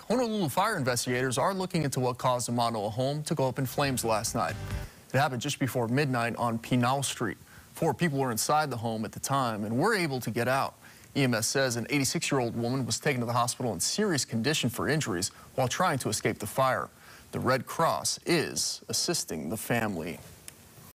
Honolulu fire investigators are looking into what caused a Manoa home to go up in flames last night. It happened just before midnight on Pinao Street. 4 people were inside the home at the time and were able to get out. EMS says an 86-year-old woman was taken to the hospital in serious condition for injuries while trying to escape the fire. The Red Cross is assisting the family.